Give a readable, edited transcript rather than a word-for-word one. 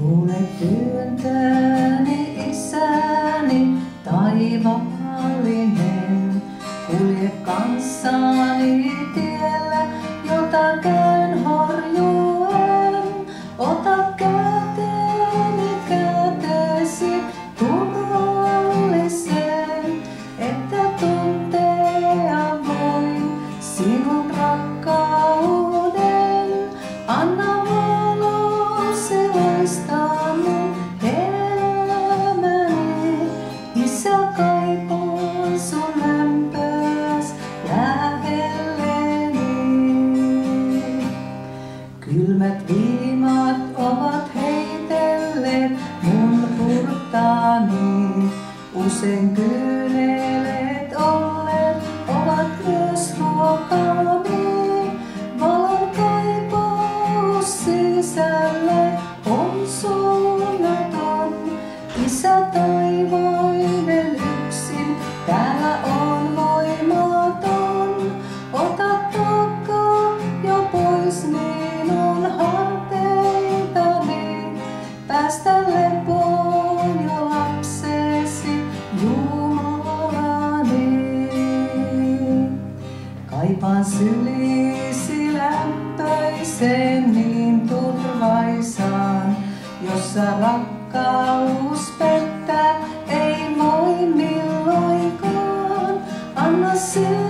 Kuule pyyntöni, isäni, taivaallinen. Kulje kanssani tiellä, jota käyn horjuen. Ota käteeni kätesi turvallisen, että tuntea voin sinun rakkauden. Anna valosi loistaa mun elämäni. Isä, kaipaan sun lämpöäs lähelleni. Kylmät viimat ovat heitelleet mun hurtaani. Usein kyyneleet olleet ovat myös ruokaani. Valon kaipaus sisälle on suunnaton. Isä taivainen yksin täällä on voimaton. Ota taakka jo pois minun harteiltani. Päästä lepoon jo lapsesi Jumalani. Kaipaan sylisi lämpöisen niin turvaisaan, jossa rakkaus pettää ei voi milloinkaan. Anna